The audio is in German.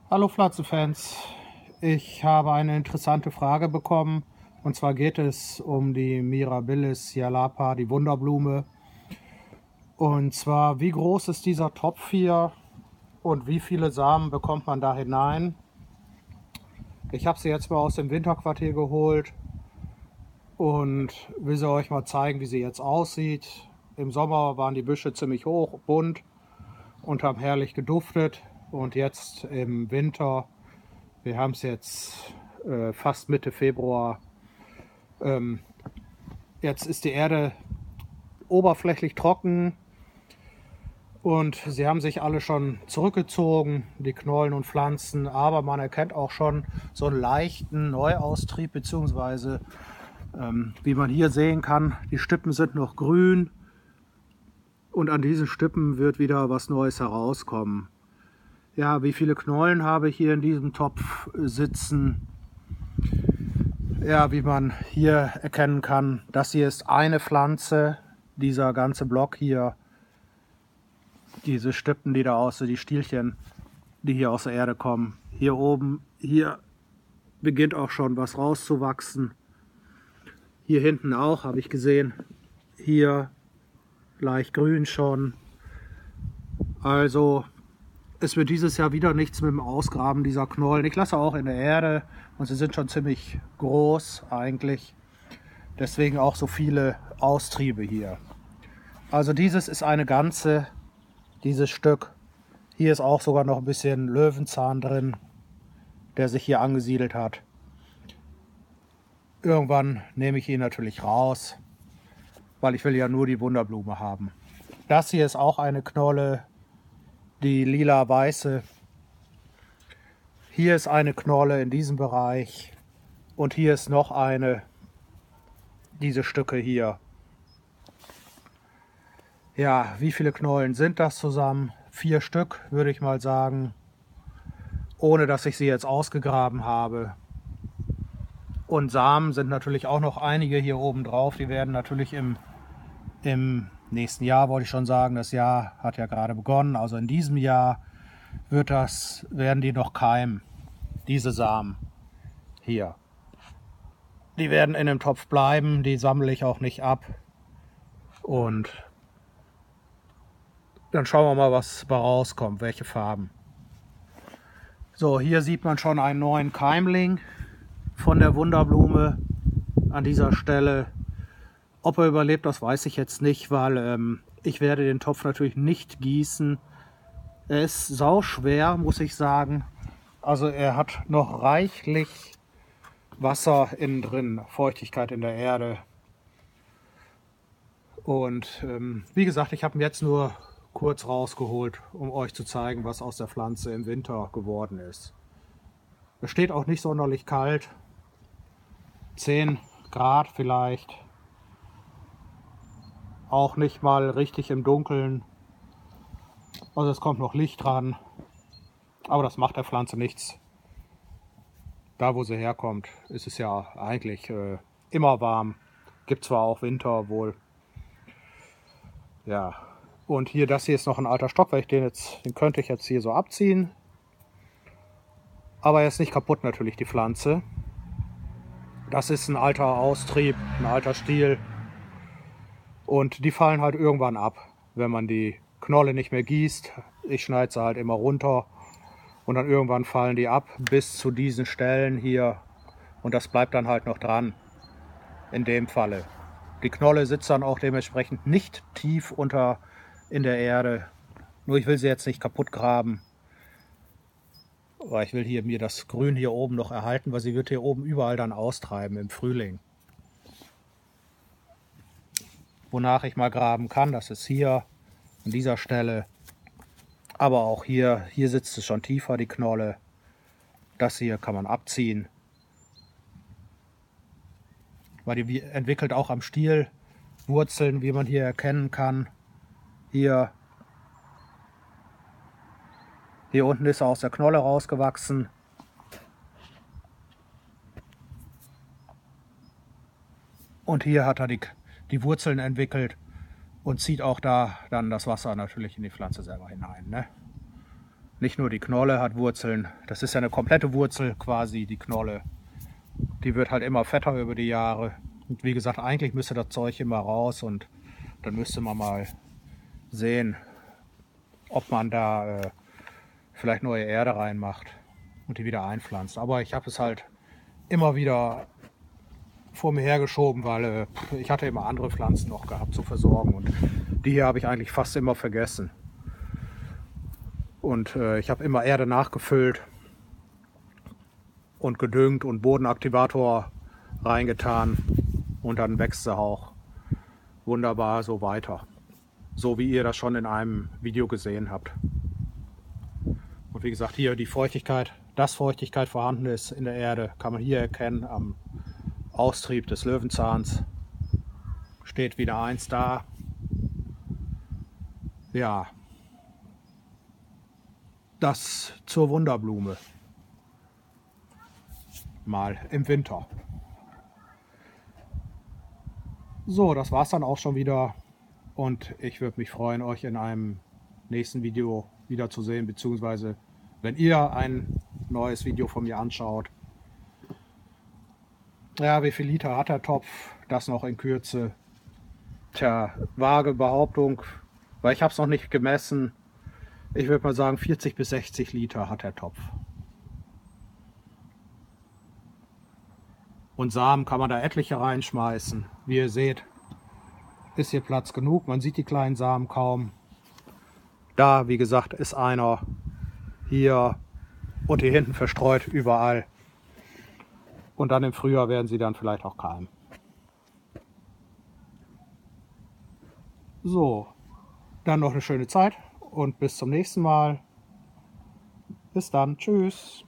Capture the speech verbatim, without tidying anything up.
Hallo Pflanzenfans, ich habe eine interessante Frage bekommen, und zwar geht es um die Mirabilis Jalapa, die Wunderblume. Und zwar, wie groß ist dieser Topf hier und wie viele Samen bekommt man da hinein? Ich habe sie jetzt mal aus dem Winterquartier geholt und will sie euch mal zeigen, wie sie jetzt aussieht. Im Sommer waren die Büsche ziemlich hoch, bunt und haben herrlich geduftet, und jetzt im Winter, wir haben es jetzt äh, fast Mitte Februar, ähm, jetzt ist die Erde oberflächlich trocken und sie haben sich alle schon zurückgezogen, die Knollen und Pflanzen, aber man erkennt auch schon so einen leichten Neuaustrieb, beziehungsweise ähm, wie man hier sehen kann, die Stippen sind noch grün und an diesen Stippen wird wieder was Neues herauskommen. Ja, wie viele Knollen habe ich hier in diesem Topf sitzen? Ja, wie man hier erkennen kann, das hier ist eine Pflanze, dieser ganze Block hier, diese Stippen, die da aus, die Stielchen, die hier aus der Erde kommen. Hier oben, hier beginnt auch schon was rauszuwachsen. Hier hinten auch, habe ich gesehen. Hier leicht grün schon. Also es wird dieses Jahr wieder nichts mit dem Ausgraben dieser Knollen. Ich lasse auch in der Erde und sie sind schon ziemlich groß eigentlich. Deswegen auch so viele Austriebe hier. Also dieses ist eine ganze, dieses Stück. Hier ist auch sogar noch ein bisschen Löwenzahn drin, der sich hier angesiedelt hat. Irgendwann nehme ich ihn natürlich raus, weil ich will ja nur die Wunderblume haben. Das hier ist auch eine Knolle, die lila-weiße. Hier ist eine Knolle in diesem Bereich und hier ist noch eine, diese Stücke hier. Ja, wie viele Knollen sind das zusammen? Vier Stück, würde ich mal sagen, ohne dass ich sie jetzt ausgegraben habe. Und Samen sind natürlich auch noch einige hier oben drauf. Die werden natürlich im, im nächsten Jahr, wollte ich schon sagen, das Jahr hat ja gerade begonnen. Also in diesem Jahr wird das, werden die noch keimen, diese Samen hier. Die werden in dem Topf bleiben, die sammle ich auch nicht ab. Und dann schauen wir mal, was da rauskommt, welche Farben. So, hier sieht man schon einen neuen Keimling von der Wunderblume an dieser Stelle. Ob er überlebt, das weiß ich jetzt nicht, weil ähm, ich werde den Topf natürlich nicht gießen. Er ist sauschwer, muss ich sagen. Also er hat noch reichlich Wasser innen drin, Feuchtigkeit in der Erde. Und ähm, wie gesagt, ich habe ihn jetzt nur kurz rausgeholt, um euch zu zeigen, was aus der Pflanze im Winter geworden ist. Es steht auch nicht sonderlich kalt, zehn Grad vielleicht, auch nicht mal richtig im Dunkeln, also es kommt noch Licht dran, aber das macht der Pflanze nichts. Da wo sie herkommt, ist es ja eigentlich äh, immer warm, gibt zwar auch Winter wohl. Ja, und hier, das hier ist noch ein alter Stock, weil ich den jetzt, den könnte ich jetzt hier so abziehen. Aber er ist nicht kaputt natürlich, die Pflanze. Das ist ein alter Austrieb, ein alter Stiel. Und die fallen halt irgendwann ab, wenn man die Knolle nicht mehr gießt. Ich schneide sie halt immer runter und dann irgendwann fallen die ab bis zu diesen Stellen hier. Und das bleibt dann halt noch dran, in dem Falle. Die Knolle sitzt dann auch dementsprechend nicht tief unter in der Erde. Nur ich will sie jetzt nicht kaputt graben. Aber ich will hier mir das Grün hier oben noch erhalten, weil sie wird hier oben überall dann austreiben im Frühling. Wonach ich mal graben kann, das ist hier an dieser Stelle. Aber auch hier, hier sitzt es schon tiefer, die Knolle. Das hier kann man abziehen. Weil die entwickelt auch am Stiel Wurzeln, wie man hier erkennen kann. Hier, hier unten ist er aus der Knolle rausgewachsen. Und hier hat er die, die Wurzeln entwickelt und zieht auch da dann das Wasser natürlich in die Pflanze selber hinein, ne? Nicht nur die Knolle hat Wurzeln, das ist ja eine komplette Wurzel quasi, die Knolle. Die wird halt immer fetter über die Jahre. Und wie gesagt, eigentlich müsste das Zeug immer raus und dann müsste man mal sehen, ob man da äh, vielleicht neue Erde reinmacht und die wieder einpflanzt. Aber ich habe es halt immer wieder vor mir hergeschoben, weil äh, ich hatte immer andere Pflanzen noch gehabt zu versorgen und die hier habe ich eigentlich fast immer vergessen. Und äh, ich habe immer Erde nachgefüllt und gedüngt und Bodenaktivator reingetan und dann wächst sie auch wunderbar so weiter. So wie ihr das schon in einem Video gesehen habt. Und wie gesagt, hier die Feuchtigkeit, dass Feuchtigkeit vorhanden ist in der Erde, kann man hier erkennen am Austrieb des Löwenzahns. Steht wieder eins da. Ja, das zur Wunderblume. Mal im Winter. So, das war's dann auch schon wieder. Und ich würde mich freuen, euch in einem nächsten Video wiederzusehen, beziehungsweise wenn ihr ein neues Video von mir anschaut. Ja, wie viel Liter hat der Topf? Das noch in Kürze. Tja, vage Behauptung, weil ich habe es noch nicht gemessen. Ich würde mal sagen, vierzig bis sechzig Liter hat der Topf. Und Samen kann man da etliche reinschmeißen. Wie ihr seht, ist hier Platz genug. Man sieht die kleinen Samen kaum. Da, wie gesagt, ist einer. Hier und hier hinten verstreut überall. Und dann im Frühjahr werden sie dann vielleicht auch keimen. So, dann noch eine schöne Zeit und bis zum nächsten Mal. Bis dann, tschüss.